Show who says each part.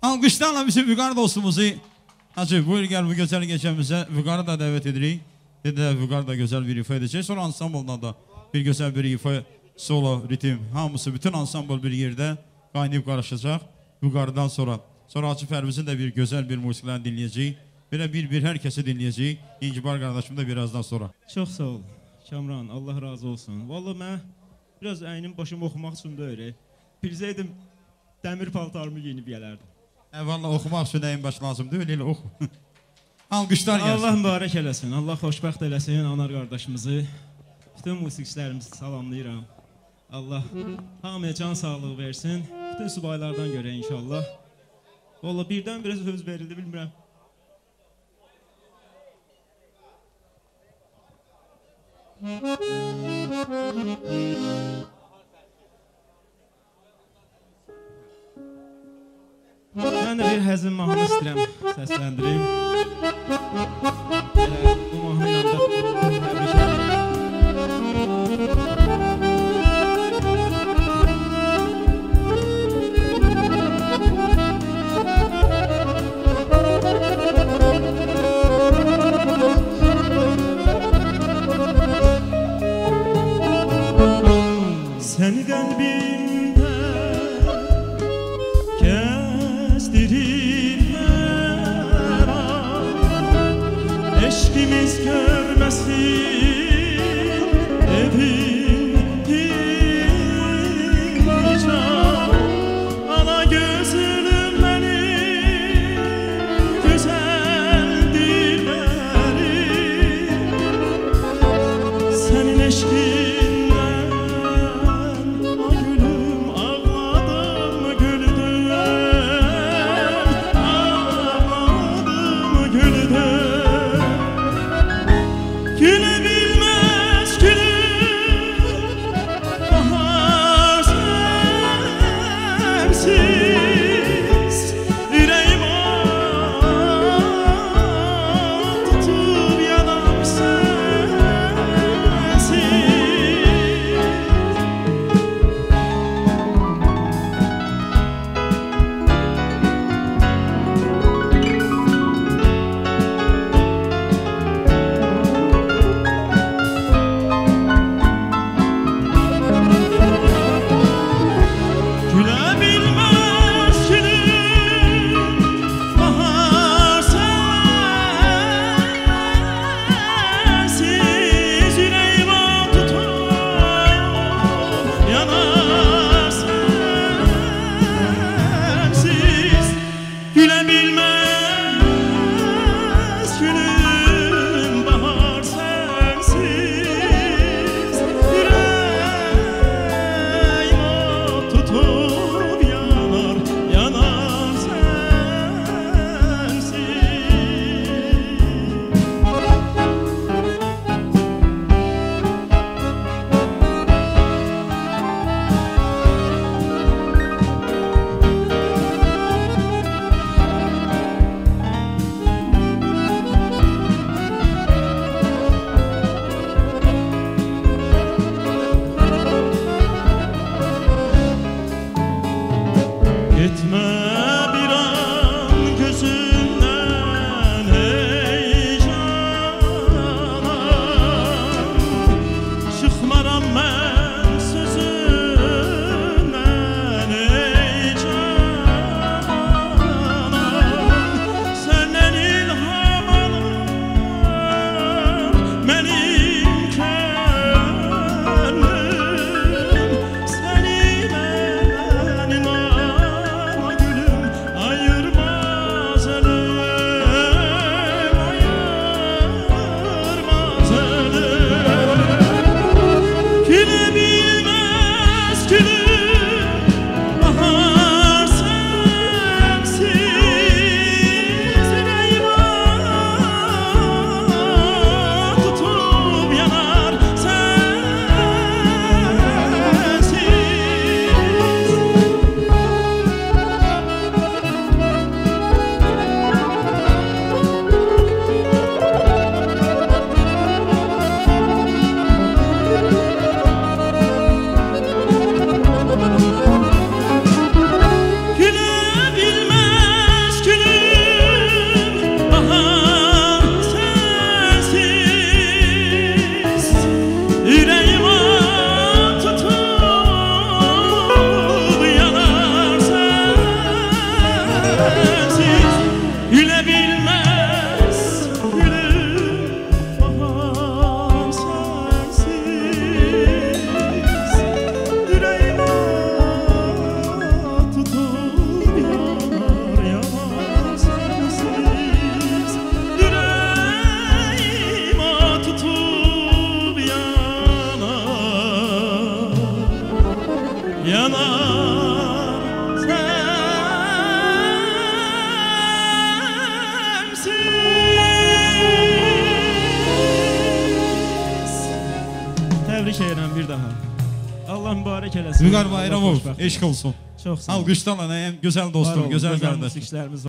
Speaker 1: Alkışlarla bizim Vüqar dostumuzu Hacı buyur gel bu güzel geçemize Vüqar'ı da davet edirik. Dedi de Vüqar da güzel bir ifa edecek. Sonra ansambldan da bir güzel bir ifa, solo, ritim, hamısı bütün ansambl bir yerde kaynayıp karışacak. Vüqar'dan sonra. Sonra Hacı Pərvizin de bir güzel bir musikilerini dinleyeceğiz. Böyle bir herkesi dinleyeceğiz. İncibar kardeşim de birazdan sonra.
Speaker 2: Çok sağ ol Kamran, Allah razı olsun. Vallahi ben biraz əynim başımı oxumaq üçün öyle. Bilseydim dəmir paltarımı giyinib gələrdim.
Speaker 1: Vallahi okumak için neyin baş lazım değil öyle oku. Alkışlar gelsin.
Speaker 2: Allah mübarək eləsin, Allah xoşbəxt eləsin anar qardaşımızı. Bütün musiqiçilərimizi salamlayıram. Allah hamıya can sağlığı versin. Bütün subaylardan görə inşallah. Vallahi birdən biraz söz verildi bilmirəm. Ben de bir həzin mahnı istəyirəm, səsləndirim. Bu mahnı yanında təbrik edirəm. Səni qəlbimdə kezdirir eşkimiz görmesin evimizce ana gözlüm benim güzeldir benim senin eşkinden ah gülüm ağladım güldüm eləsin.
Speaker 1: Vüqar
Speaker 2: Allah
Speaker 1: Bayramov,
Speaker 2: xoşbəxt
Speaker 1: eşq olsun.
Speaker 2: Çox sağ ol.
Speaker 1: Alqışlarla en güzel dostum,
Speaker 2: Var olun,
Speaker 1: güzel
Speaker 2: gözəl
Speaker 1: kardeş.
Speaker 2: musiqiçilərimiz